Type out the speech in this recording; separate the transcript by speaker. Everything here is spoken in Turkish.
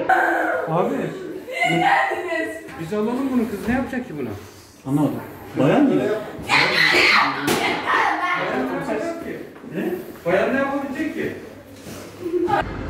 Speaker 1: Abi. Biz alalım bunu, kız ne yapacak ki buna?
Speaker 2: Anlamadım. Bayan mı?
Speaker 1: Ne? Bayan ne yapabilecek ki?